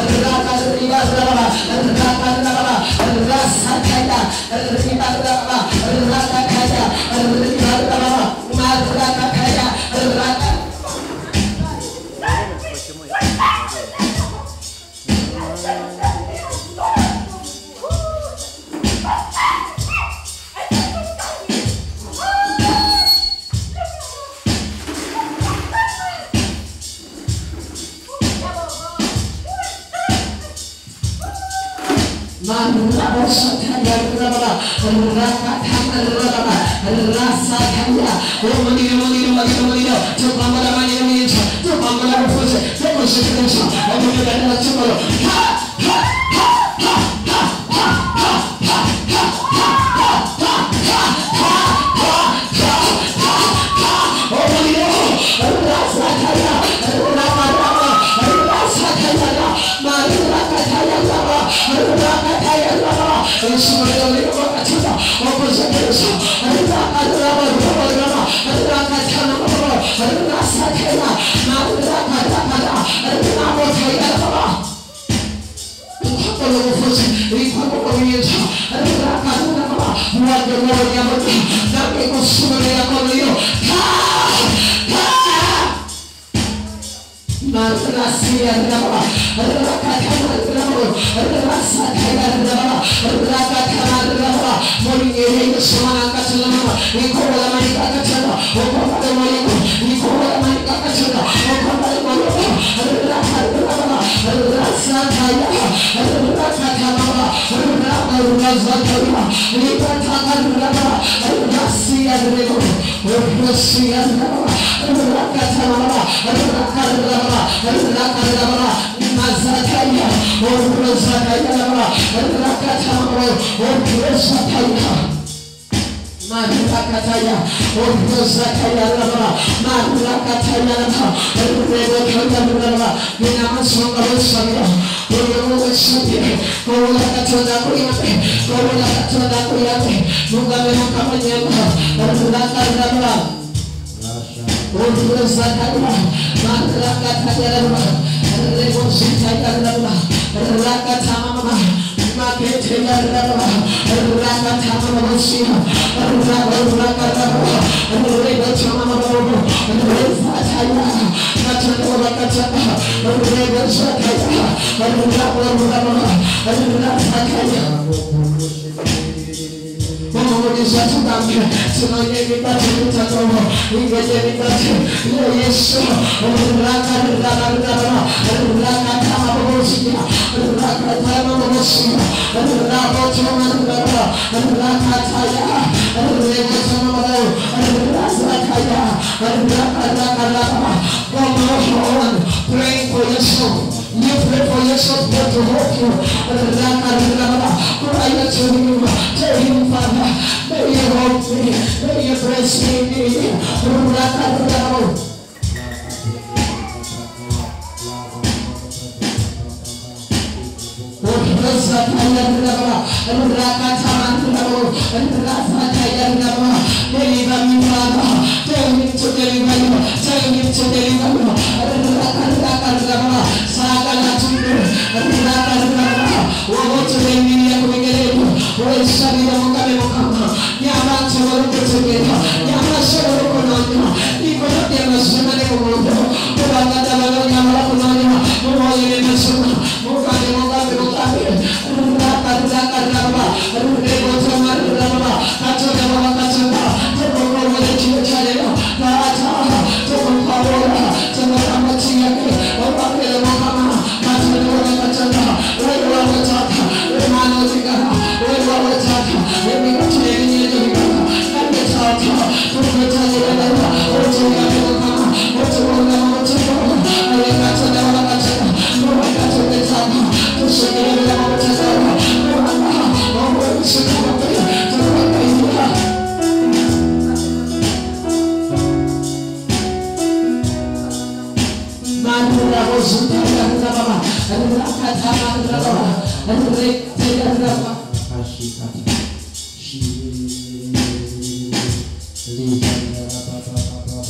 Praying for yourself. You pray for yourself, God to help you. Cry to him. Tell him, Father, may you help me. May you bless me. Deliver me, Father. Tell him to deliver you. Tell him to deliver you. Sagala tundu. Wote wengi ya kuingelea. Wewe shabi ya mkame mkama. Nyama choro kutegeka. Nyama choro kunonya. Iko yote yanasema ni kumoja. Kwa ngada wala nyama kunonya. Mmoja ni msema. Mkame mkame mkame.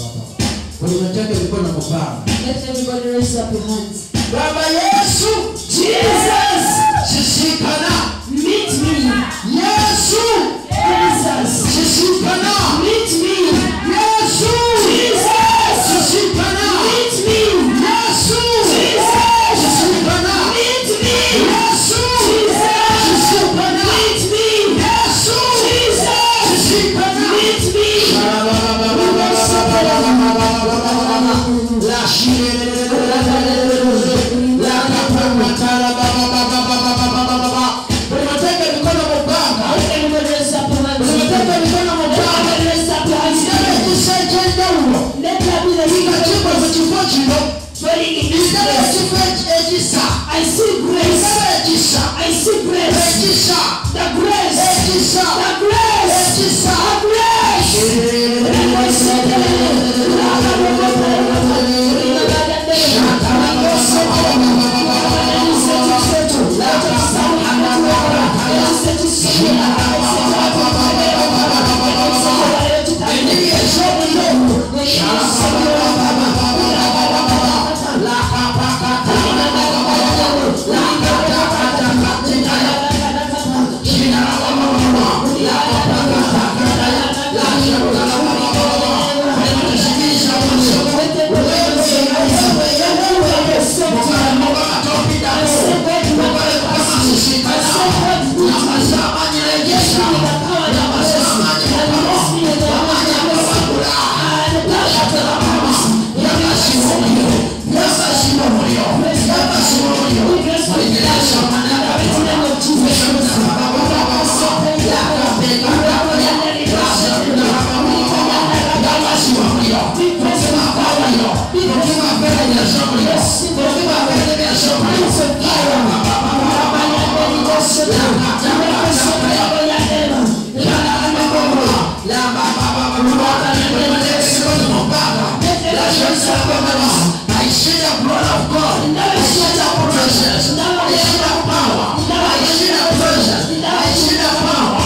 Let everybody raise up your hands. Baba Yesu Jesus. Shishikana. Meet me. Yesu. Jesus. Shishikana. Meet me. Yesu. Jesus. Shishikana. Meet me. Yesu. Jesus. Shishikana. Meet me. Yesu. Jesus. Shishikana. Meet me. Yesu. Jesus. Shishikana. Meet me. La shire la kapatara unataka mikono mbanga unataka mikono mbanga isije huo leta bila hika chumba kuchukua chilo I see grace. I see grace. The grace. The grace. I see the blood of God. I see the presence. I see the power. I see the presence. I see the power.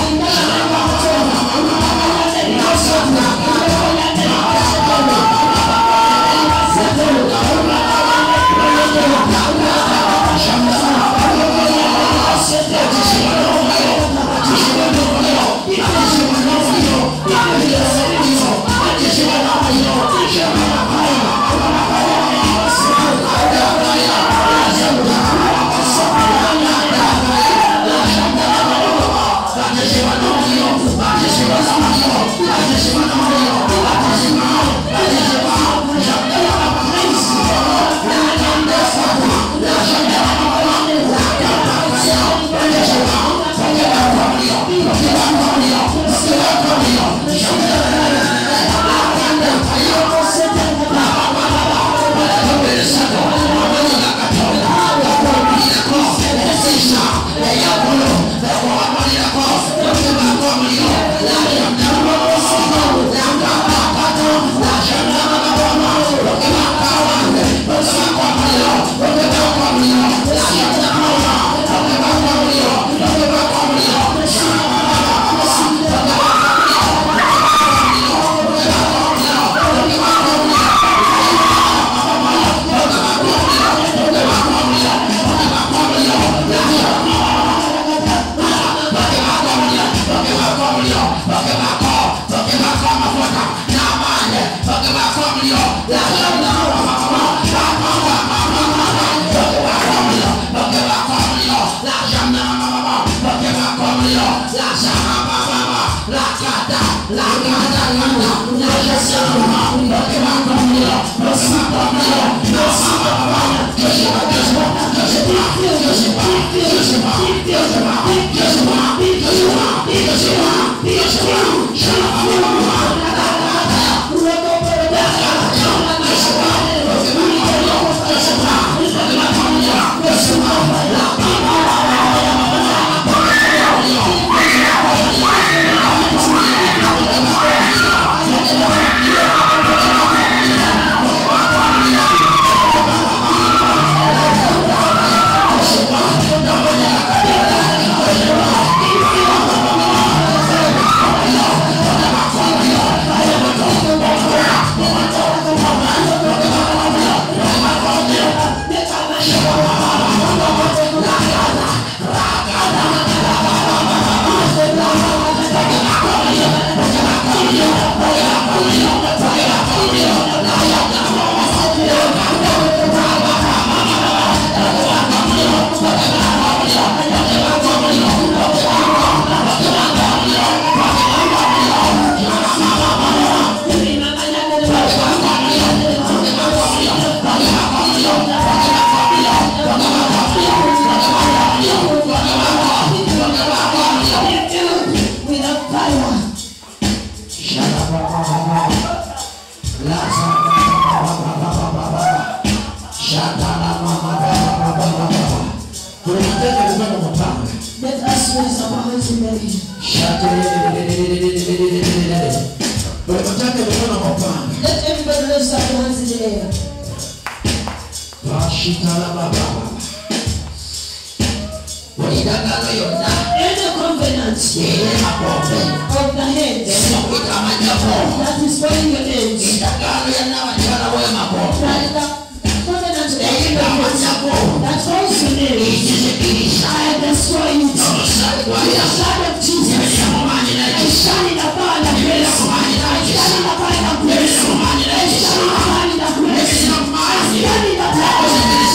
Let us raise our hands in the air. Let everybody raise their hands in the air. Any covenant of the hands that is calling your names, that covenant that calls your name, I destroy it. The blood of Jesus, I shine in the power of grace. I shine in the power of grace. I shine in the power of grace. I stand in the power of grace.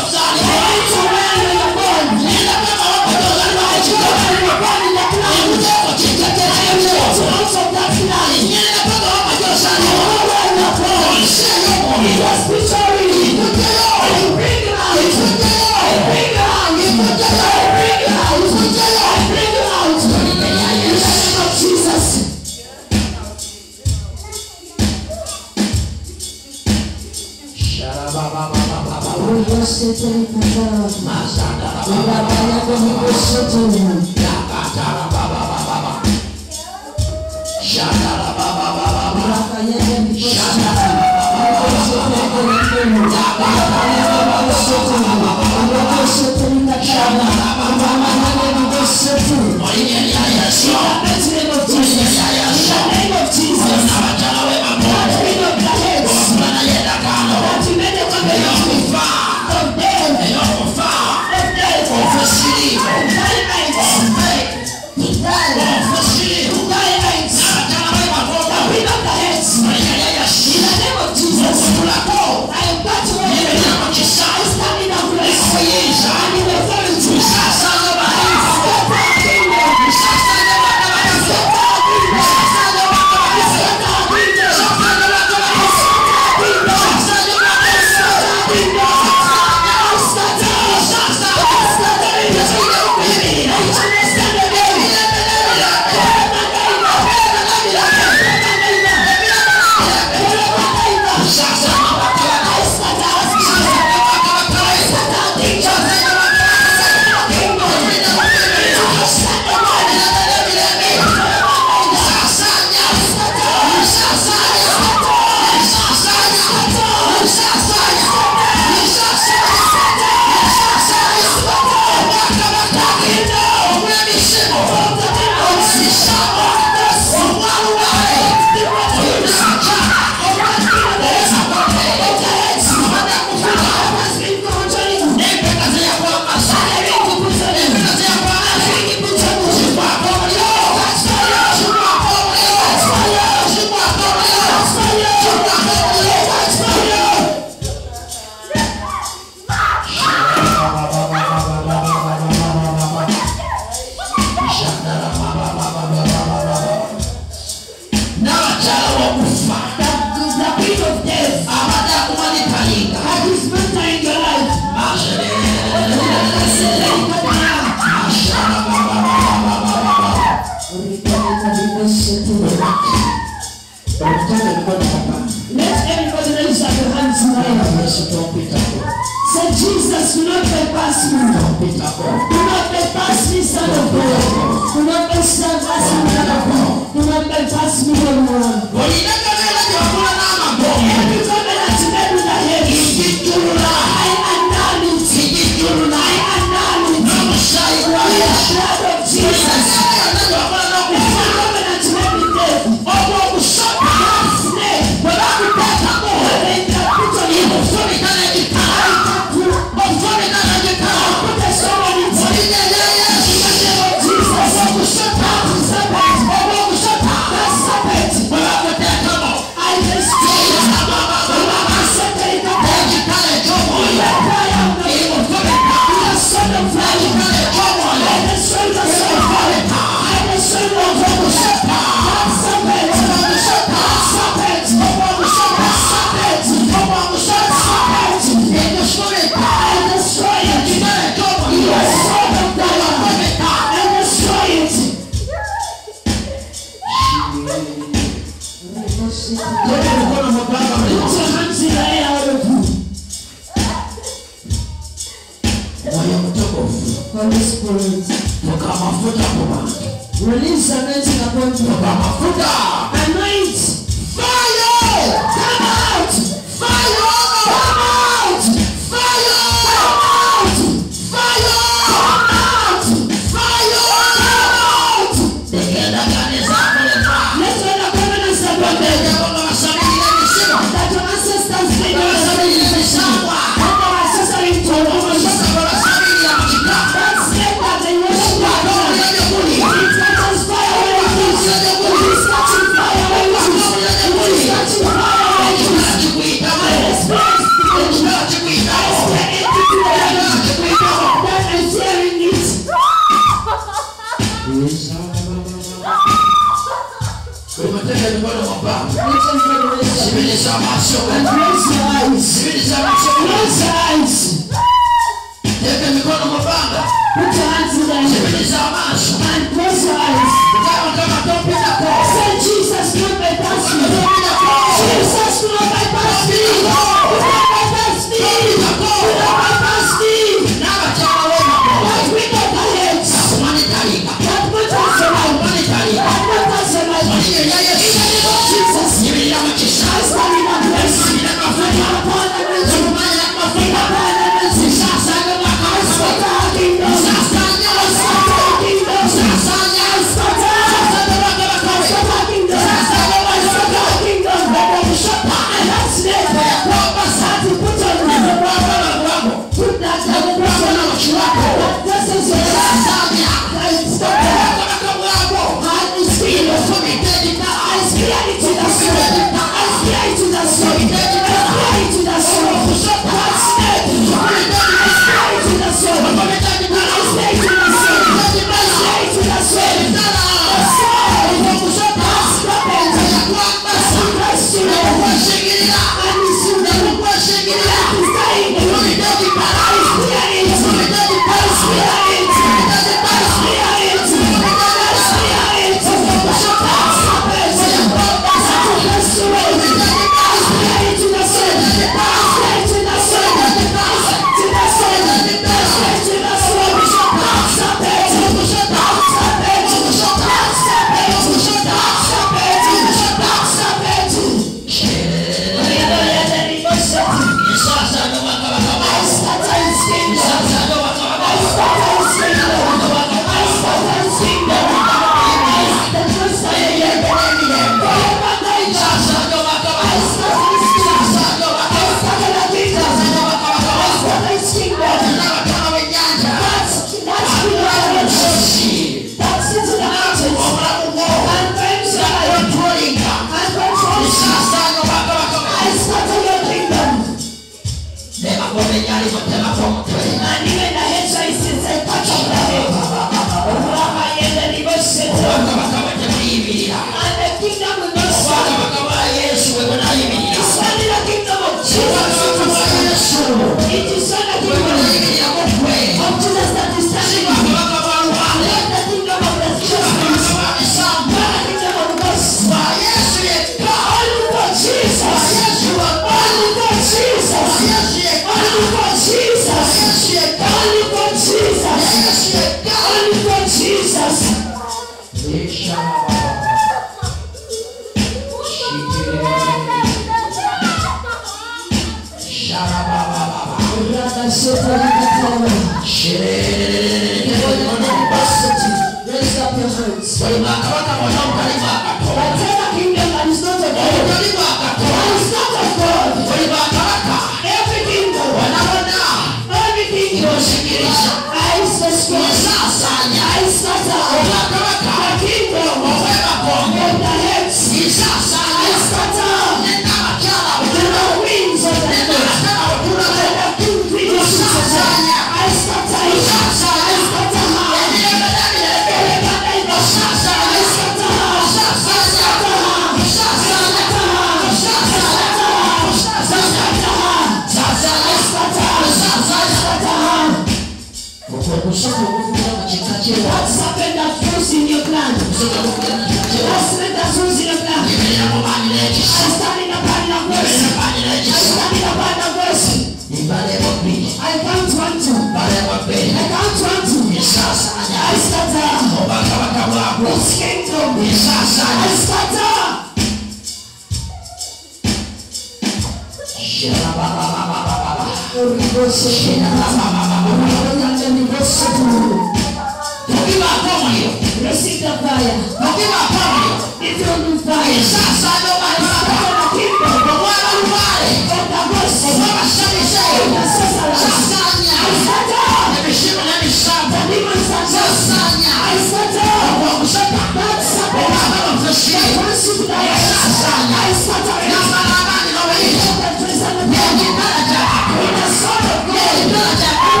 I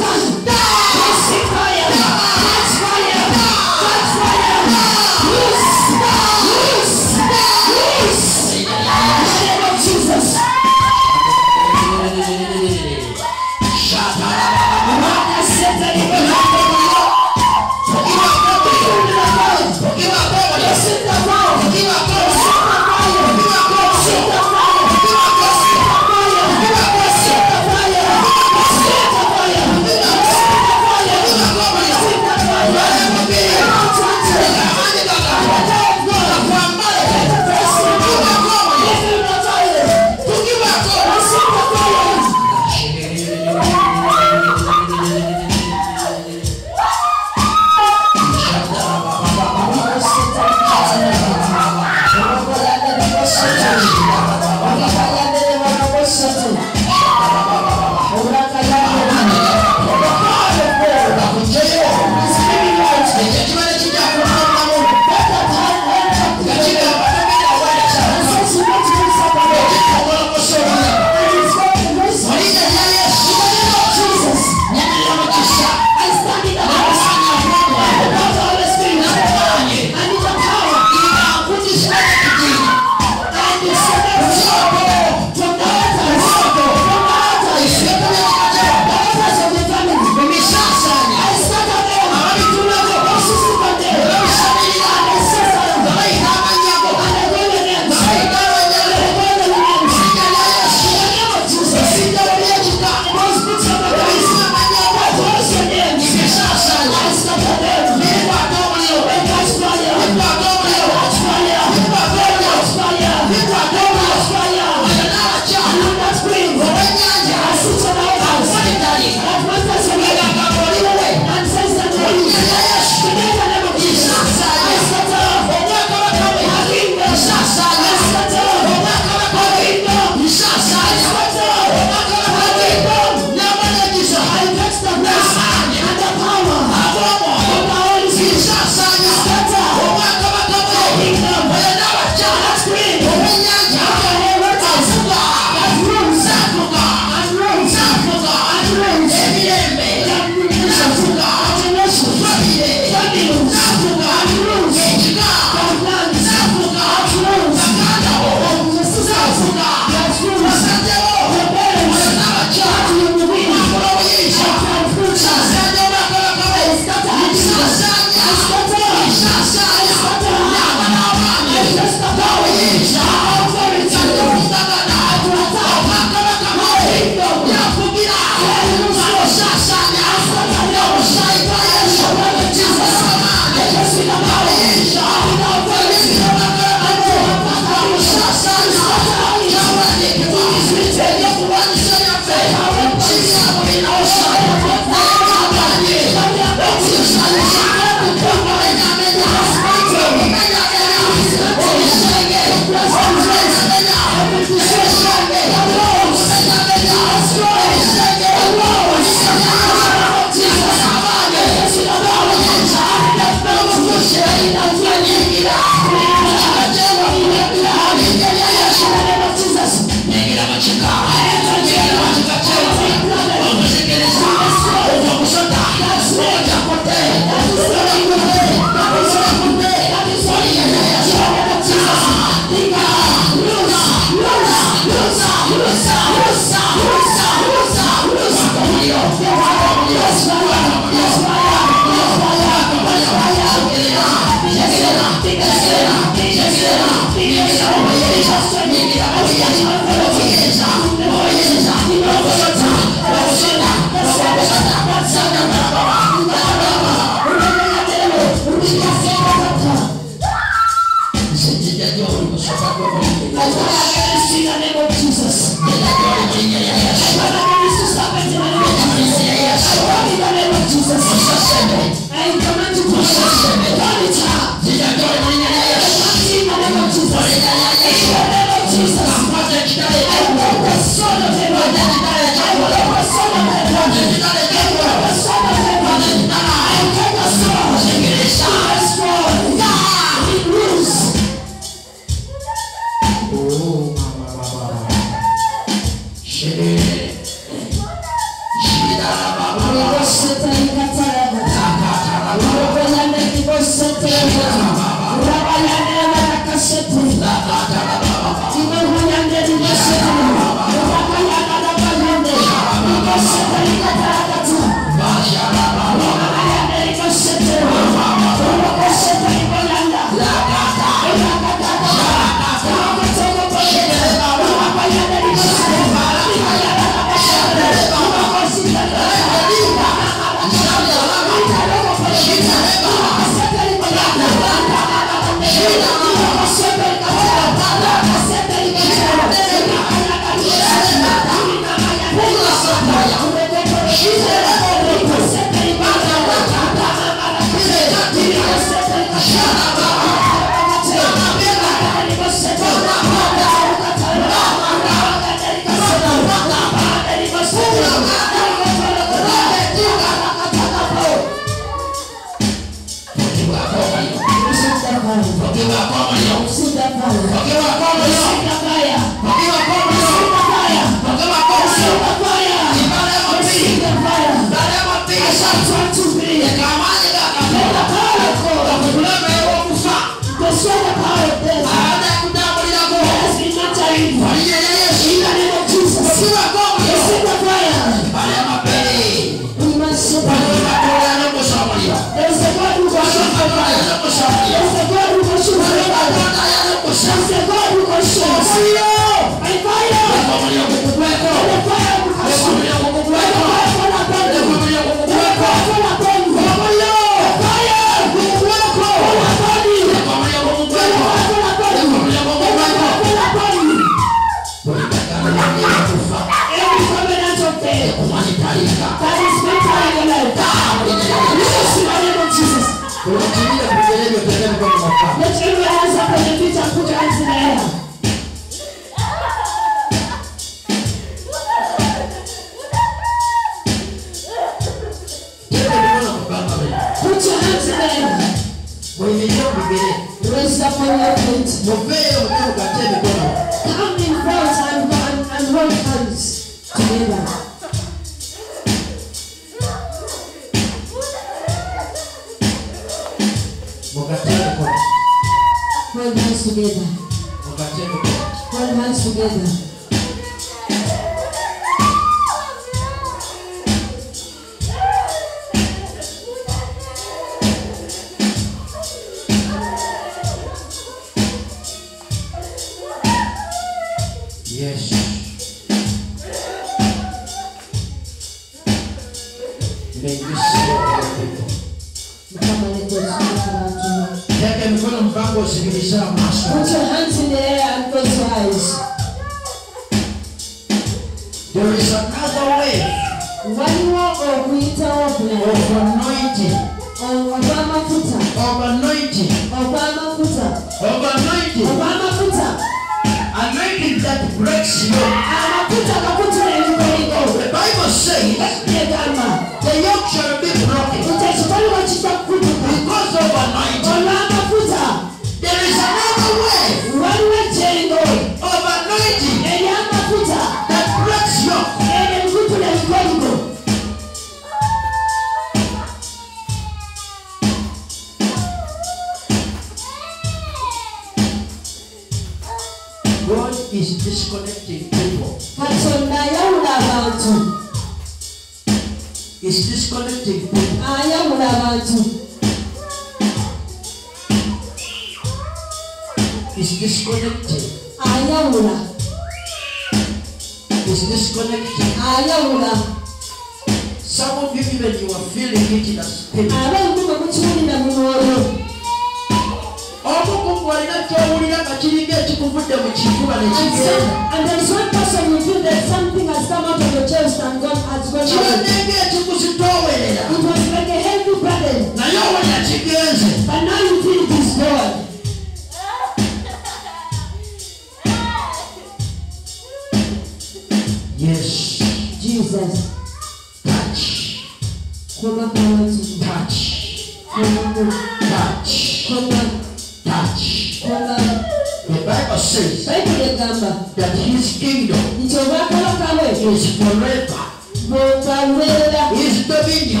His dominion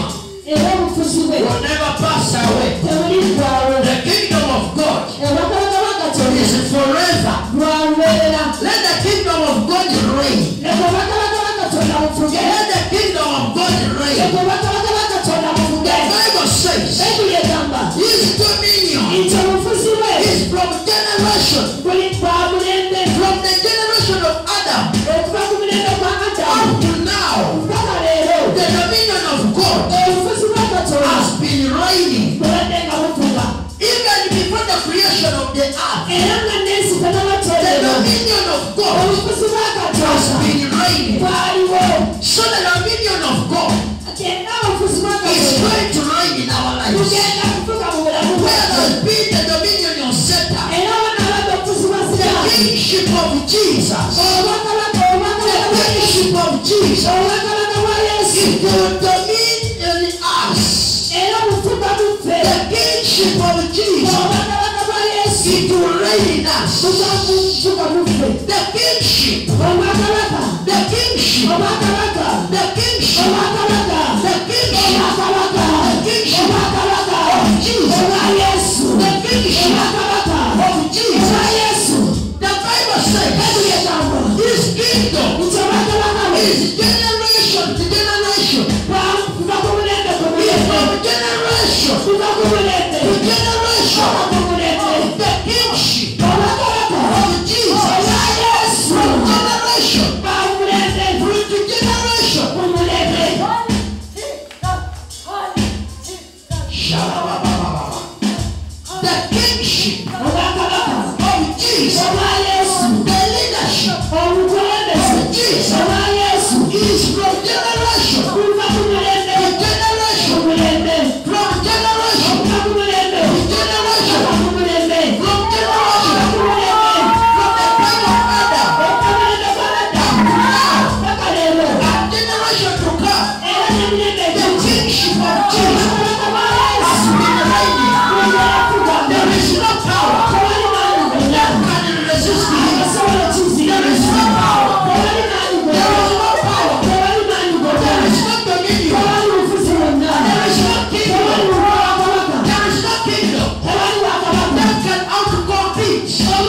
will never pass away. The kingdom of God is forever. Let the kingdom of God reign. Let the kingdom of God reign. The Bible says his dominion is from generation. From the generation of Adam up to now, the dominion of God has been reigning. Even before the creation of the earth, the dominion of God has been reigning. So the dominion of God is going to reign in our lives. Where has been the dominion of Satan? The kingship of Jesus. The kingship of Jesus is to dominion us. The kingship of Jesus is to reign in us. The kingship. The kingship. The kingship. The kingship of Jesus. The kingship of Jesus. The Bible says his kingdom is generation to generation. From generation to generation. The kingship of Jesus. From generation to generation. The kingship of Jesus. The leadership of Jesus is from generation to generation. From generation to generation. From generation. From the time of Adam and generation to come. The kingship of Jesus has been reigning. There is no power that can resist him. There is no power. There is no power. There is no dominion. There is no kingdom. There is no kingdom that can outcompete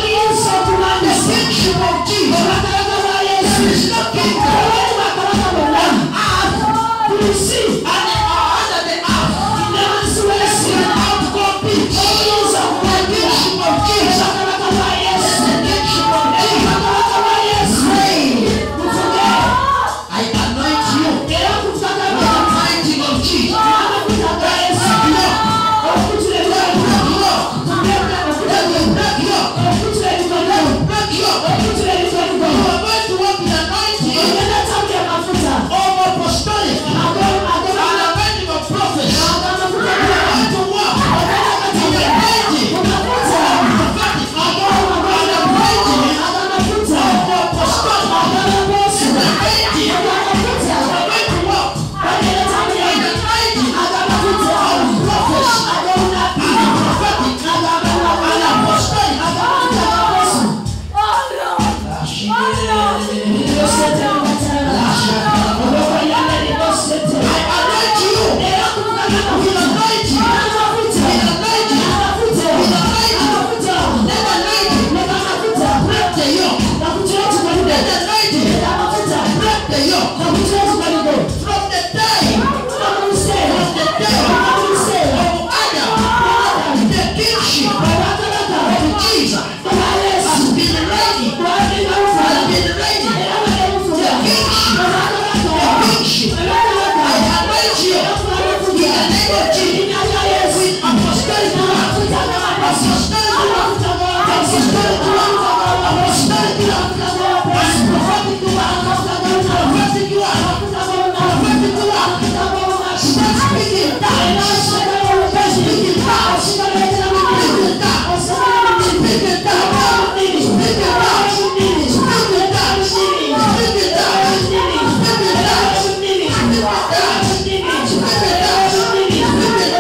the kingship of Jesus. There is no kingdom on earth and under the earth can outcompete the kingship of Jesus. The kingship of Jesus reign. I anoint you with the anointing of Jesus.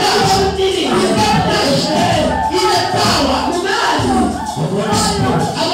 I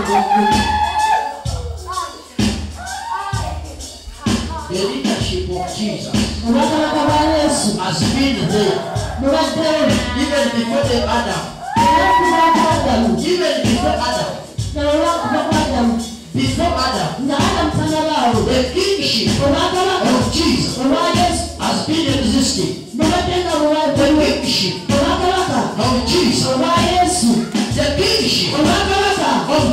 The leadership of Jesus has been there even before the Adam. Even before Adam. Before Adam, the kingship of Jesus has been existing. The kingship of Jesus. The kingship of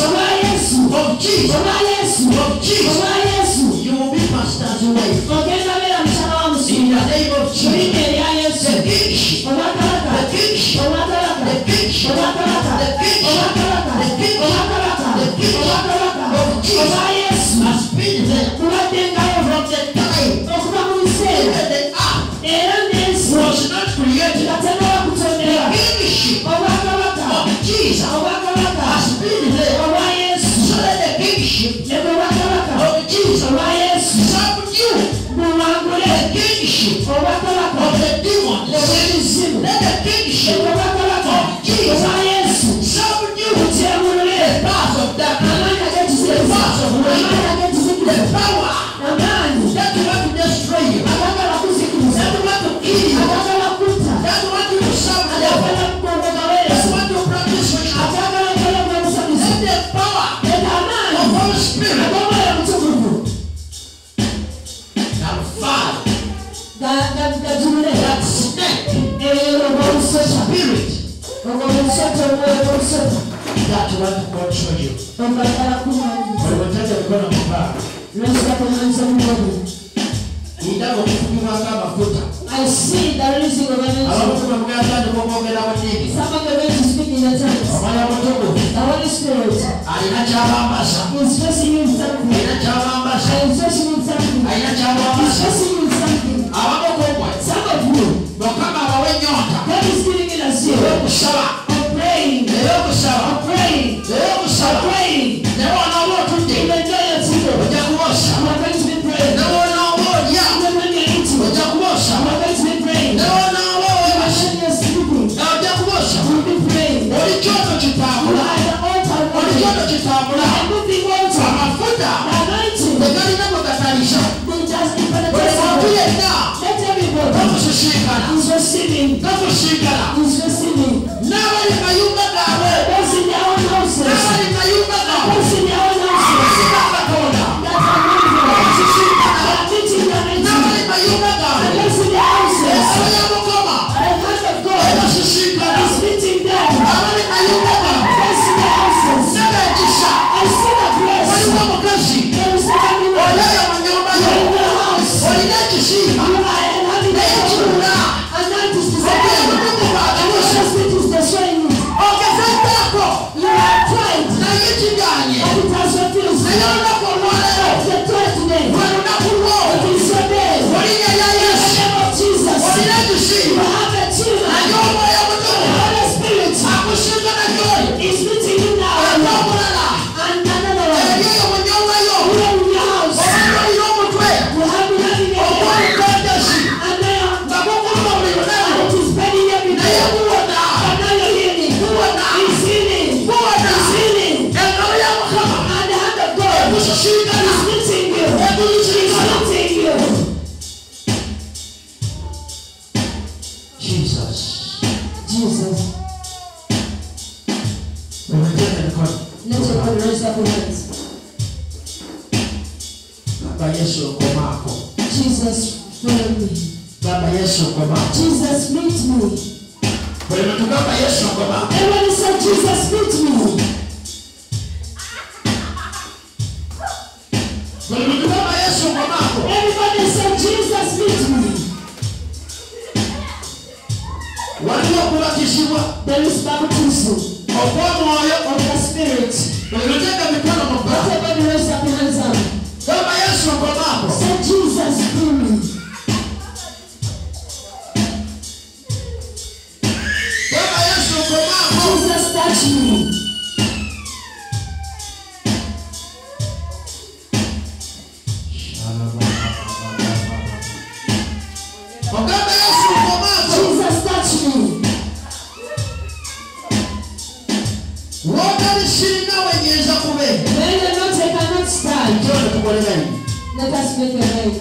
Jesus. You will be pastor's wife. In the name of Jesus. The kingship. The kingship. The kingship. The kingship of Jesus has been there from the time even the earth was not created. The kingship of Jesus has been there. So that the kingship of Jesus subdue the kingship of the demons. Let the kingship of Jesus subdue the powers of darkness, the powers of light, the power that want to destroy you, that want to kill you, that want you to serve the devil, that want to practice witchcraft. Let the power of Holy Spirit now fall. That snake spirit that want to control you. I see the releasing of energy. Some of them are going to speak in the tongues. The Holy Spirit is stressing you something. Is stressing you something. Is stressing you something. Some of you, God is giving it a seal. I'm praying. I'm praying. I'm praying. Even though you're single, you are going to be praying. Even when you're eating, you are going to be praying. Even when you're sleeping, you will be praying. You are at the altar. You are moving altar. The anointing. They just implemented. Let everybody is receiving. Is receiving. Those in their own houses. Those in their own houses. That are moving. They are meeting the anointing. And those in their houses. The hand of God is meeting them. Those in their houses. I see the grace. There is nothing in your house. You are having a and that is destroying you. And the spirit is destroying you. You have tried, but it has refused. The try today. It is your day. In the name of Jesus, you have a children. The Holy Spirit is meeting you now. And another one. Here in your house. You have been having a it is burning every day. But now you're healing. He's healing. He's healing. And the hand of God is meeting you. He's meeting you. Jesus. Let your God raise up your hands. Jesus, follow me. Jesus, meet me. Everybody said, Jesus, meet me. Everybody said, Jesus, meet me. There is baptism of the Spirit. Everybody raise up your hands up. Say, Jesus, fill me. Jesus, touch me. Jesus, touch me. What are the Let us make a name.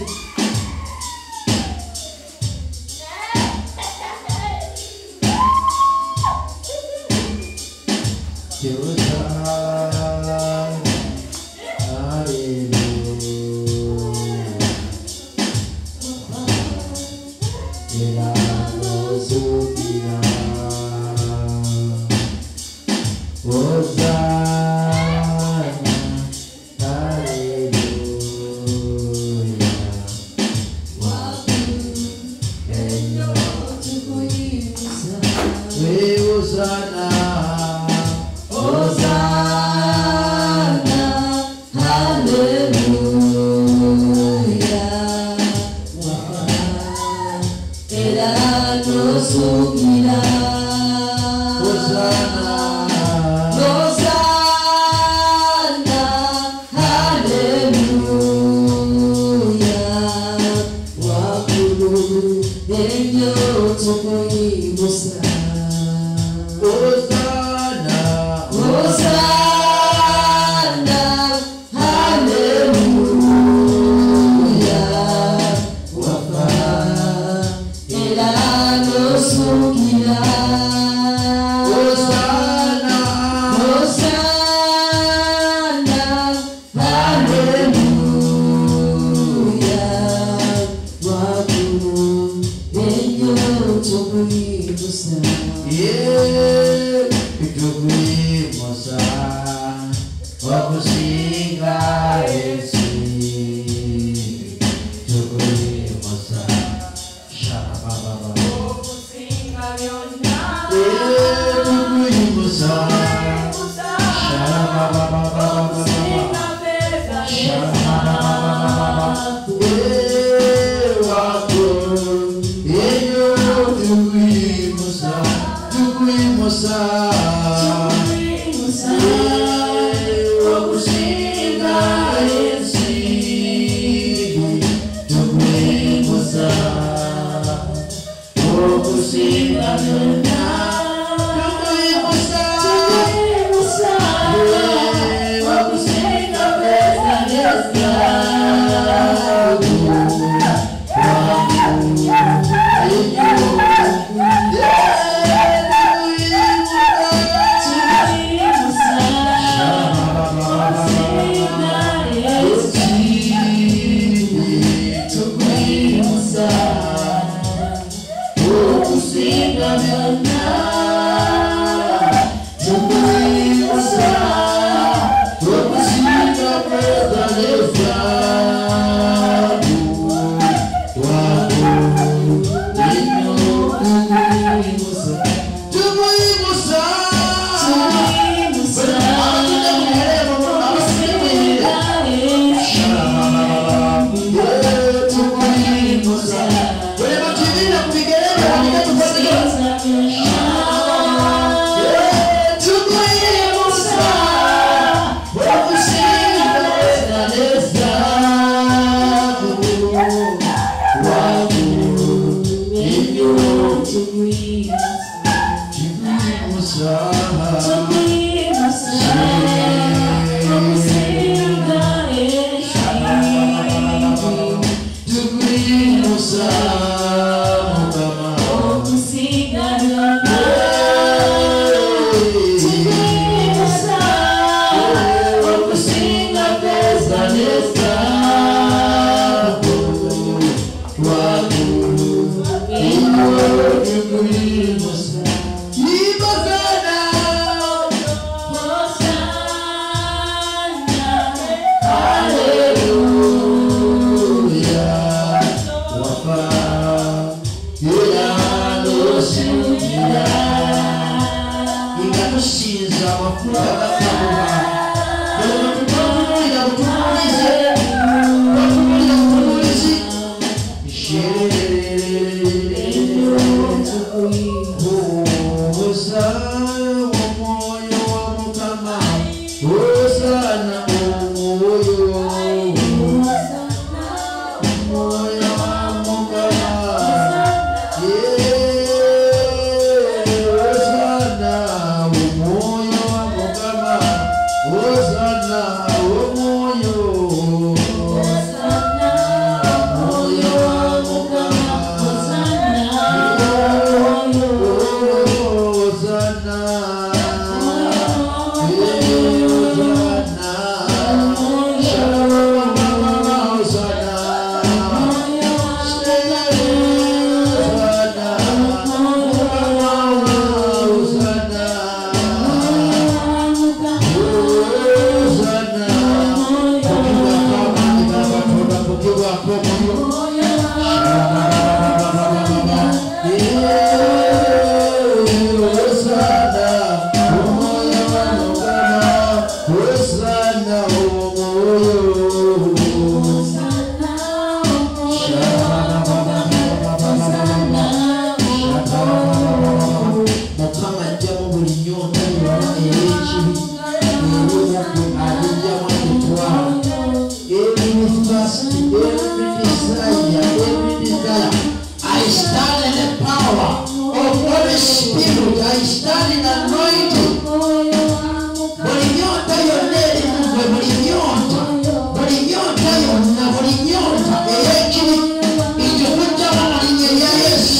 you. I stand in anointing. Bolinyota yoneri mwe bolinyota yonna bolinyota eyekiri ijukujja mulinnya lya Yesu.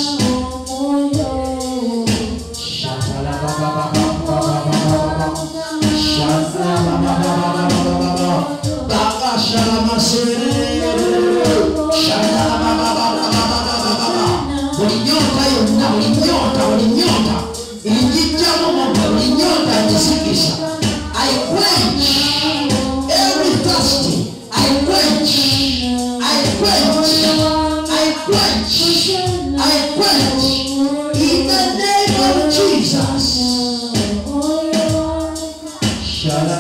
Bolinyota yonna bolinyota ijijjamu mwe bolinyota ekisikisa. I quench every thirsty. I quench in the name of Jesus.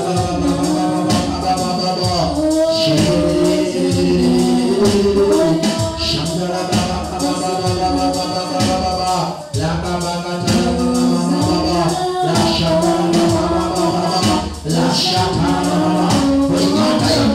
Shalababababababababa.